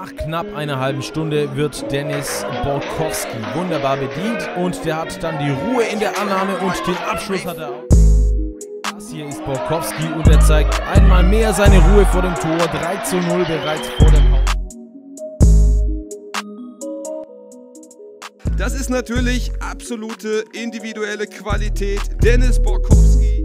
Nach knapp einer halben Stunde wird Denis Borkowski wunderbar bedient und der hat dann die Ruhe in der Annahme und den Abschluss hat er auch. Das hier ist Borkowski und er zeigt einmal mehr seine Ruhe vor dem Tor. 3:0 bereits vor der Pause. Das ist natürlich absolute individuelle Qualität. Denis Borkowski.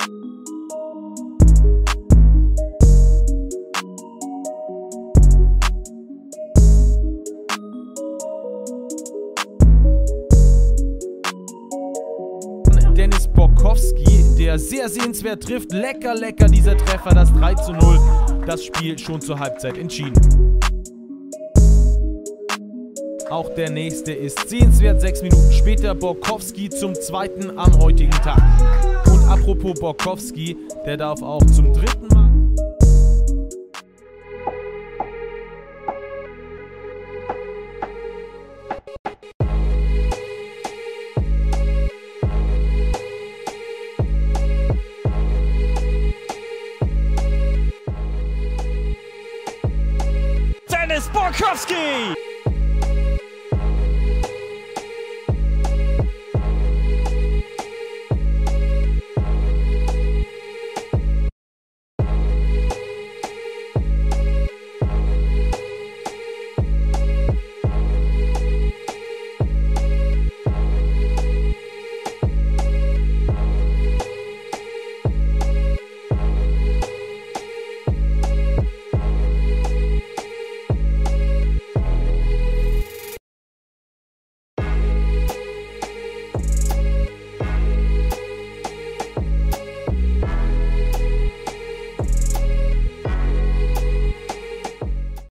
Denis Borkowski, der sehr sehenswert trifft. Lecker, lecker dieser Treffer, das 3:0. Das Spiel schon zur Halbzeit entschieden. Auch der nächste ist sehenswert, 6 Minuten später Borkowski zum zweiten am heutigen Tag. Und apropos Borkowski, der darf auch zum dritten Mal